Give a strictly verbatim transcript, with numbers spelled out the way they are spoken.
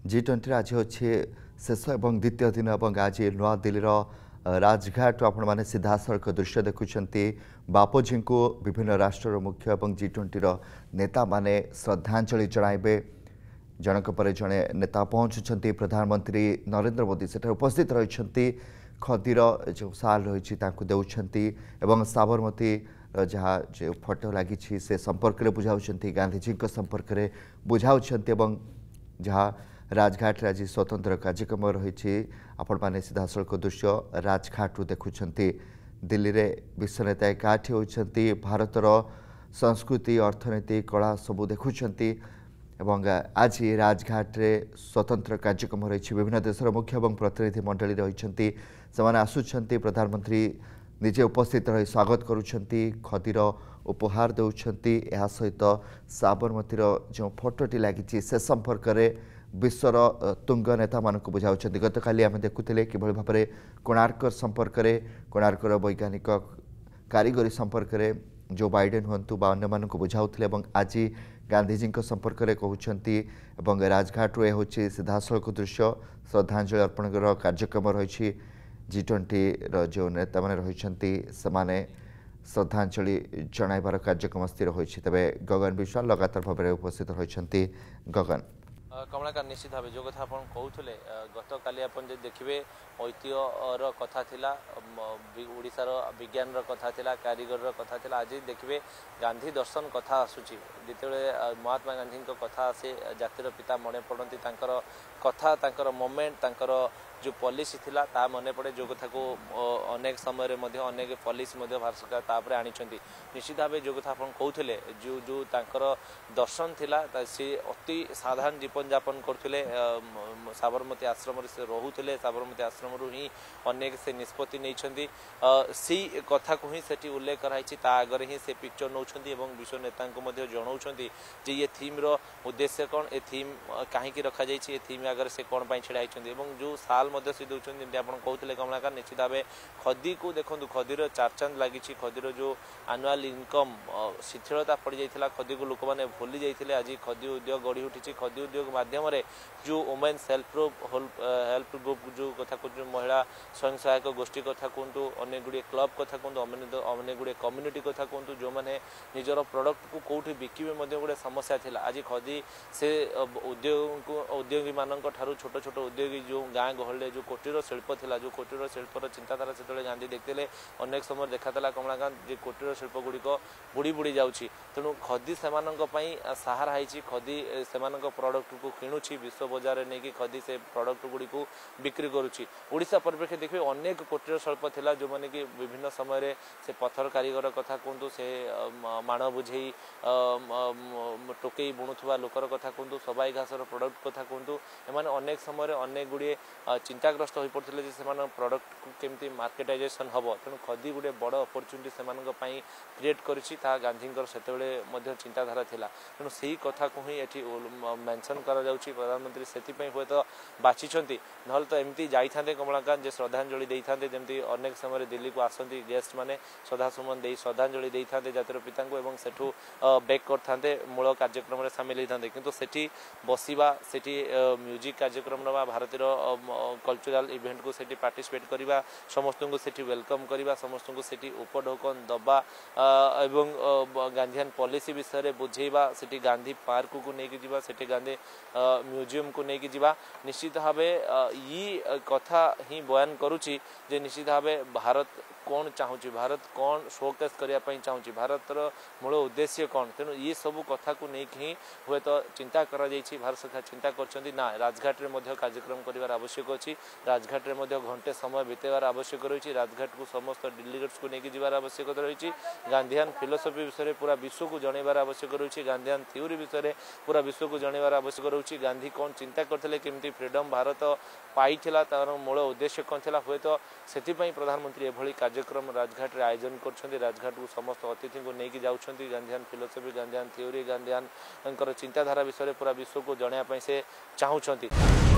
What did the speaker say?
G twenty आज अच्छे शेष और द्वितीय दिन और आज नुआ दिल्ली राजघाट आपण मैंने सीधा सड़क दृश्य देखुंट बापूजी को विभिन्न राष्ट्र मुख्य और जी ट्वेंटी नेता माने श्रद्धांजलि जणाइबे जनक पर जड़े नेता पहुंचुंट प्रधानमंत्री नरेंद्र मोदी से उपस्थित रही खदीर जो साल रही देउछंती साबरमती जहाँ जो फोटो लगी से संपर्क में बुझाऊँ गांधीजी संपर्क में बुझाऊँ जहाँ राजघाट आज स्वतंत्र कार्यक्रम रही आपण मैंने सीधा सड़क दृश्य राजघाट देखुंट दिल्ली में विश्व नेता एकाठी होती भारतर संस्कृति अर्थनीति कला सबू देखुंट आज राजघाट रे स्वतंत्र कार्यक्रम रही विभिन्न देशर मुख्य और प्रतिनिधि मंडली रही से आसुंच प्रधानमंत्री निजे उपस्थित रही स्वागत करुँच खदीर उपहार दौरान यह सहित साबरमती जो फोटोटी लगी से संपर्क में विश्वर तुंग नेता मानक बुझाऊँ गत काली आम देखुले कि भाव में कोणार्क संपर्क में कोणार्क वैज्ञानिक कारीगरी संपर्क में जो बाइडेन हूँ बा अन्य मानक बुझाऊे आज गांधीजी संपर्क में कहते राजघाट रे हूँ सीधा सड़क दृश्य श्रद्धांजलि अर्पण कार्यक्रम रही जी ट्वेंटी जो नेता मैंने रही श्रद्धांजलि जनाइबार कार्यक्रम स्थिर होती तेरे गगन विश्वाल लगातार भाव में उपस्थित रही गगन कमलाकार निश्चित भाव जो कथा आप कहते गत काली आप देखिए ऐतिह्यर कथा थिला ओडिशार विज्ञान कथा थिला कारीगर कथा थिला आज देखिए गांधी दर्शन कथा आसूची जिते महात्मा गांधी कथा आसे जातिर पिता मन पड़ती कथा तांकर मोमेंट तांकर जो पॉलिसी थिला ता मन पड़े जो कथा को अनेक समय अनेक पॉलिसी भारत सरकार तापर आनी निश्चित भाव जो कथा आप कहते जो जो तांकर दर्शन थिला सी अति साधारण जीवन यापन करते साबरमती आश्रम से रोते साबरमती आश्रम ही अनेक से निष्पत्ति नहीं सी कथा को ही सेठी उल्लेख कराई आगे ही से पिक्चर नौ विश्व नेता जनाऊँ जे ये थीम रो उद्देश्य कौन ए थीम कहीं रखा जाए थीम आगे से कौन छड़ा जो साल से दौरान जमी आप कहते कमलाकार निश्चित भाव खदी को देखो खदीर चारचांद लगी खदीर जो आनुआल इनकम शिथिलता पड़ जाता खदी को लोक मैंने भूली जाते आज खदी उद्योग गढ़ी उठी खदी उद्योग माध्यम जो वुमेन सेल्फ हेल्प ग्रुप जो कथा कहते महिला स्वयं सहायक गोष्ठी कथा कहतु अनेक गुड़े क्लब कथा कहतु अनेक गुड़े कम्युनिटी कथा कहतु जो मैंने निजर प्रोडक्ट को कौटी बिकिबे गोटे समस्या थिला आज खदी से उद्योग उद्योगी मान छोट छोट उद्योगी जो गाँ गहल जो कोटीर शिल्प थिला जो कोटीर शिल्पर चिंताधारा से गांधी देखते अनेक समय देखाला कमलाकांत जे कोटीर शिल्प गुड़िक बुड़ी बुड़ी जाऊँगी तेणु खदी से सहारा है खदी से प्रोडक्ट को किणुची विश्व बजार में नहीं खदी से प्रोडक्ट गुड़ी को बिक्री करुच्ची ओडिशा परिप्रेक्षी देखिए अनेक कोटीर शिल्प थिला जो मैंने कि विभिन्न समय से पत्थर कारीगर कथा कहतु से माण बुझे टोकई बुणुवा लोकर कथा कहतु सबाई घासर प्रोडक्ट कथा कहतु एमाने अनेक समय अनेक गुड़े चिंताग्रस्त हो पड़ते से प्रोडक्ट को केमती मार्केटाइजेशन हम तेणु खदी गोटे बड़ अपरच्युनिटी से क्रिएट करी गांधी से चिंताधारा थिला तेणु से कथा को ही ये मेंशन करा जाउछि प्रधानमंत्री से हे तो बाछी ना तो एमती जाते कमलाकांत श्रद्धांजलि देते जमी अनेक समय दिल्ली को आसती गेस्ट मैंने श्रद्धासुमन दे श्रद्धांजलि देते जातिर पिता को सेठू बैक करते मूल कार्यक्रम में सामिल होते किंतु सेठी बसवा सेठी म्यूजिक कार्यक्रम नवा भारतीय कल्चरल इवेंट को सेठी पार्टिसिपेट करवा समस्त को सेठी वेलकम करवा समस्त को सेठी उपढौकन दबा एवं गांधीयन पॉलिसी विषय बुझेवा सेठी गांधी पार्क को लेकिन जीवा सेठी गांधी म्यूजियम को लेकिन जीवा निश्चित भाव ये कथा ही बयान करुच्ची जे निश्चित भाव भारत कौन चाहूँगी भारत कौन शोकेस करने चाहूँगी भारतर मूल उद्देश्य कौन तेणु ये सब कथा को लेकिन ही हुए तो चिंता करा जाइछि भारत सरकार चिंता करछन्ती ना राजघाट रे मध्य कार्यक्रम करिवार आवश्यक अछि राजघाट रे मध्य घंटे समय बितेवार आवश्यक रही राजघाट को समस्त डेलीगेट्स को लेकिन जीवार आवश्यकता रही गांधीयन फिलोसफी विषय पूरा विश्व को जनइबार आवश्यक रही गांधीयन थ्योरी विषय पूरा विश्व को जनइबार आवश्यक रही गांधी कौन चिंता करते केमती फ्रीडम भारत पाइला तार मूल उद्देश्य कौन था हुए तो से प्रधानमंत्री एभली कार्यक्रम राजघाट रे आयोजन कर राजघाट को समस्त अतिथि को लेकिन जाऊँगी गांधीयन फिलोसफी गांधीयन थ्योरी गांधीयन चिंताधारा विषय पूरा विश्व को जनइबा से चाहूँगी।